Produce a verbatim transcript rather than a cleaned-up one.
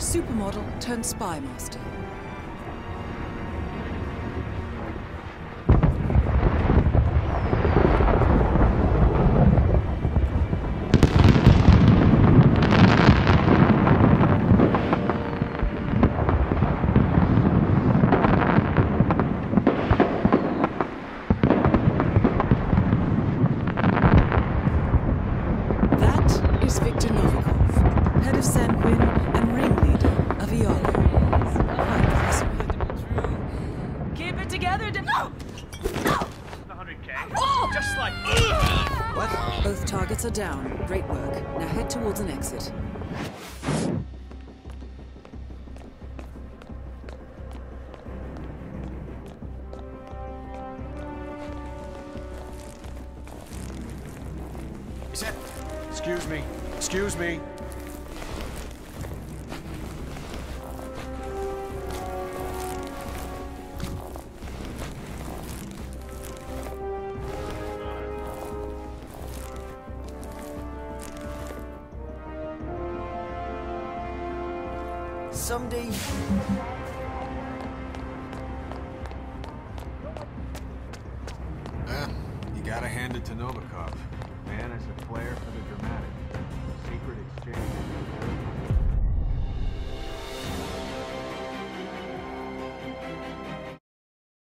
Supermodel turned spy master. Both targets are down. Great work. Now head towards an exit. Is that... Excuse me. Excuse me. Someday... Yeah, you gotta hand it to Novikov. Man is a flair for the dramatic. Secret exchange.